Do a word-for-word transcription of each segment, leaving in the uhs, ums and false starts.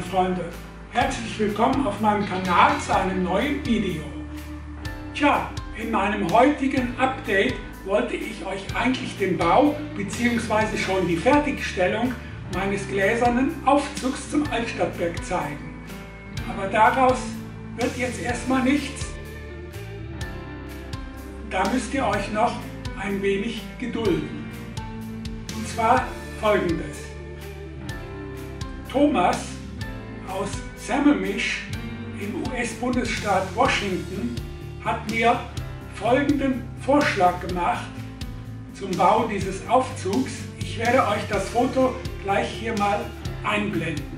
Freunde, herzlich willkommen auf meinem Kanal zu einem neuen Video. Tja, in meinem heutigen Update wollte ich euch eigentlich den Bau bzw. schon die Fertigstellung meines gläsernen Aufzugs zum Altstadtwerk zeigen. Aber daraus wird jetzt erstmal nichts. Da müsst ihr euch noch ein wenig gedulden. Und zwar Folgendes. Thomas aus Sammamish im U S-Bundesstaat Washington hat mir folgenden Vorschlag gemacht zum Bau dieses Aufzugs. Ich werde euch das Foto gleich hier mal einblenden.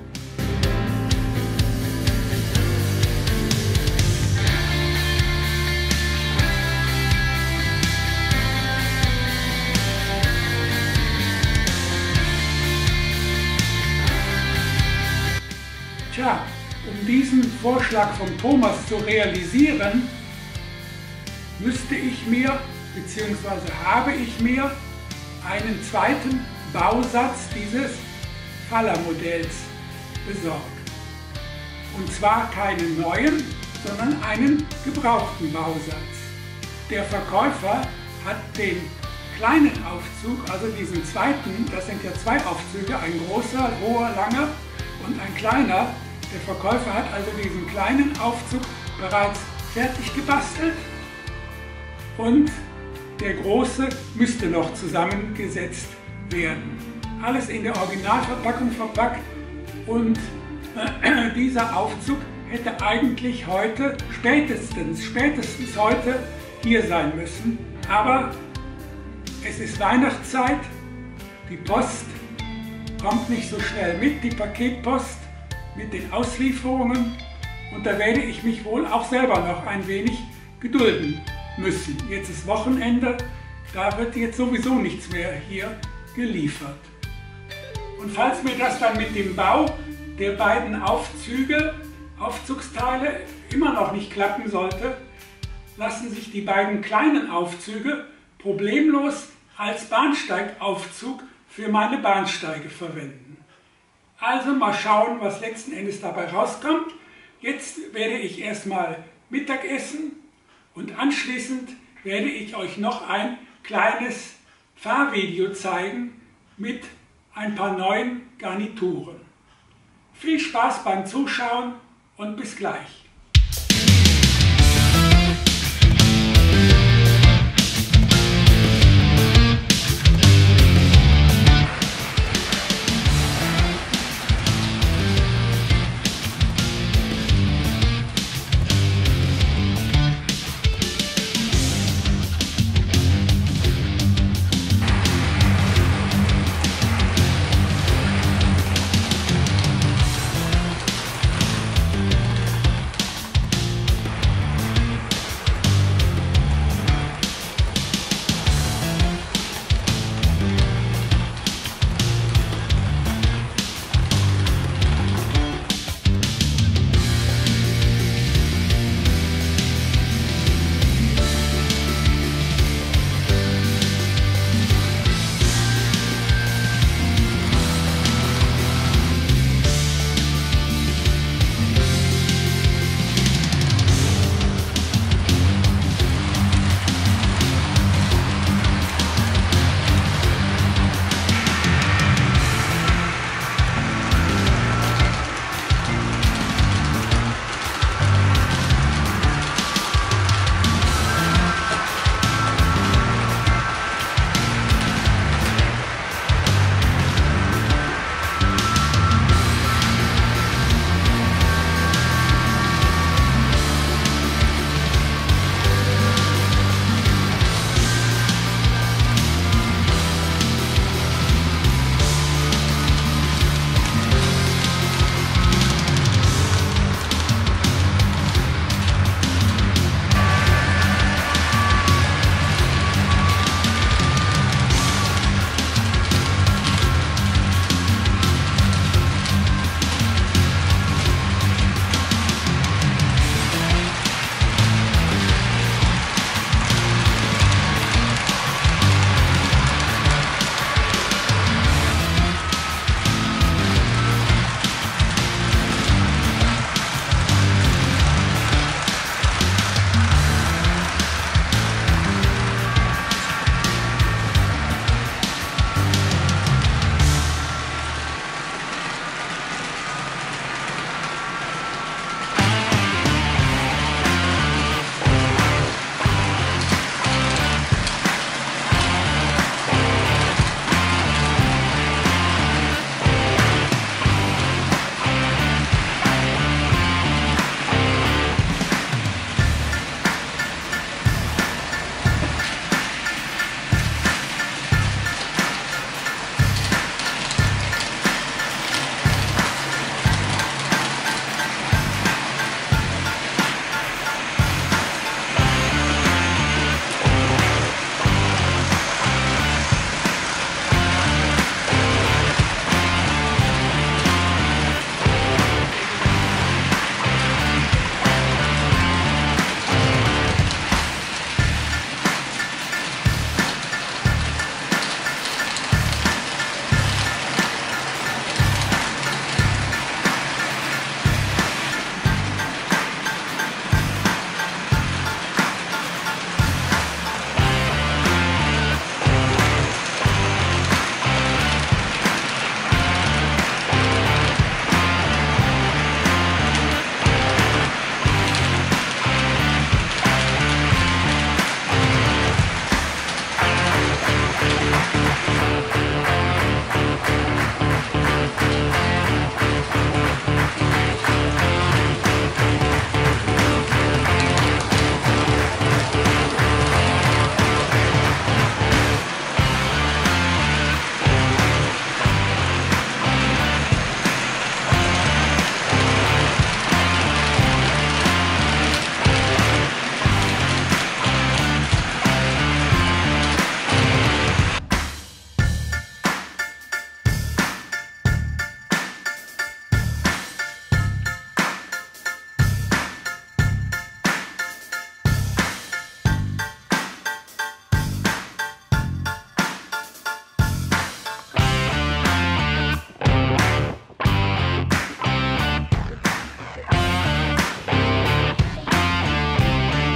Tja, um diesen Vorschlag von Thomas zu realisieren, müsste ich mir bzw. habe ich mir einen zweiten Bausatz dieses Faller-Modells besorgt. Und zwar keinen neuen, sondern einen gebrauchten Bausatz. Der Verkäufer hat den kleinen Aufzug, also diesen zweiten, das sind ja zwei Aufzüge, ein großer, hoher, langer und ein kleiner. Der Verkäufer hat also diesen kleinen Aufzug bereits fertig gebastelt und der große müsste noch zusammengesetzt werden. Alles in der Originalverpackung verpackt und äh, dieser Aufzug hätte eigentlich heute, spätestens, spätestens heute hier sein müssen. Aber es ist Weihnachtszeit, die Post kommt nicht so schnell mit, die Paketpost mit den Auslieferungen, und da werde ich mich wohl auch selber noch ein wenig gedulden müssen. Jetzt ist Wochenende, da wird jetzt sowieso nichts mehr hier geliefert. Und falls mir das dann mit dem Bau der beiden Aufzüge, Aufzugsteile immer noch nicht klappen sollte, lassen sich die beiden kleinen Aufzüge problemlos als Bahnsteigaufzug für meine Bahnsteige verwenden. Also mal schauen, was letzten Endes dabei rauskommt. Jetzt werde ich erstmal Mittag essen und anschließend werde ich euch noch ein kleines Fahrvideo zeigen mit ein paar neuen Garnituren. Viel Spaß beim Zuschauen und bis gleich.